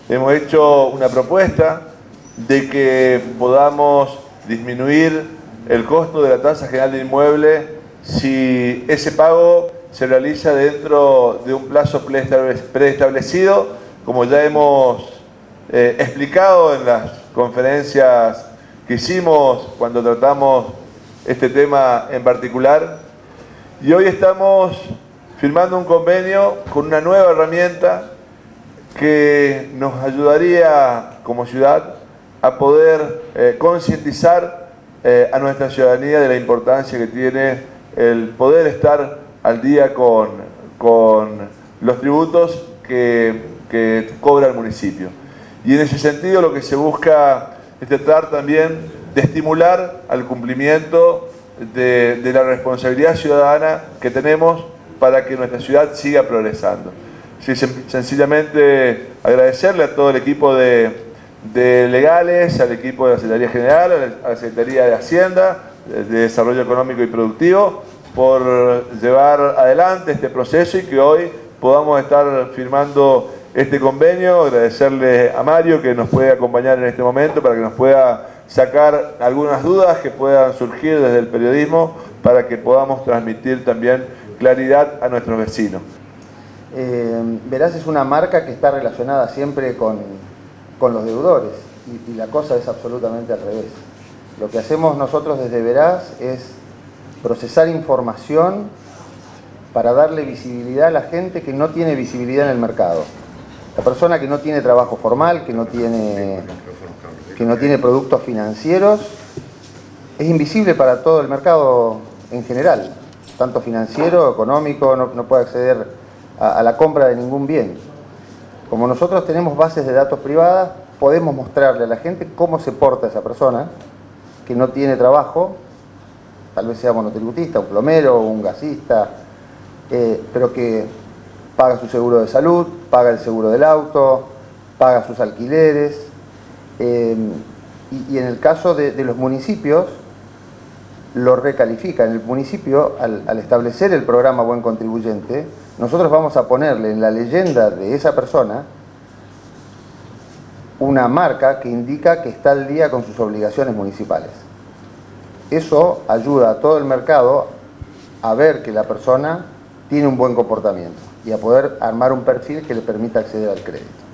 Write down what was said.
hemos hecho una propuesta de que podamos disminuir el costo de la tasa general de inmueble si ese pago se realiza dentro de un plazo preestablecido, como ya hemos explicado en las conferencias que hicimos cuando tratamos este tema en particular. Y hoy estamos firmando un convenio con una nueva herramienta que nos ayudaría como ciudad a poder concientizar a nuestra ciudadanía de la importancia que tiene el poder estar al día con los tributos que cobra el municipio. Y en ese sentido lo que se busca es tratar también de estimular al cumplimiento de la responsabilidad ciudadana que tenemos para que nuestra ciudad siga progresando. Sí, sencillamente agradecerle a todo el equipo de legales, al equipo de la Secretaría General, a la Secretaría de Hacienda, de Desarrollo Económico y Productivo, por llevar adelante este proceso y que hoy podamos estar firmando este convenio. Agradecerle a Mario que nos puede acompañar en este momento para que nos pueda sacar algunas dudas que puedan surgir desde el periodismo para que podamos transmitir también claridad a nuestros vecinos. Veraz es una marca que está relacionada siempre con los deudores y la cosa es absolutamente al revés. Lo que hacemos nosotros desde Veraz es procesar información para darle visibilidad a la gente que no tiene visibilidad en el mercado. La persona que no tiene trabajo formal, que no tiene productos financieros, es invisible para todo el mercado en general, tanto financiero, económico, no puede acceder a la compra de ningún bien. Como nosotros tenemos bases de datos privadas, podemos mostrarle a la gente cómo se porta esa persona que no tiene trabajo, tal vez sea monotributista, un plomero, un gasista, pero que paga su seguro de salud, paga el seguro del auto, paga sus alquileres. Y en el caso de los municipios, lo recalifica. En el municipio, al establecer el programa Buen Contribuyente, nosotros vamos a ponerle en la leyenda de esa persona una marca que indica que está al día con sus obligaciones municipales. Eso ayuda a todo el mercado a ver que la persona tiene un buen comportamiento y a poder armar un perfil que le permita acceder al crédito.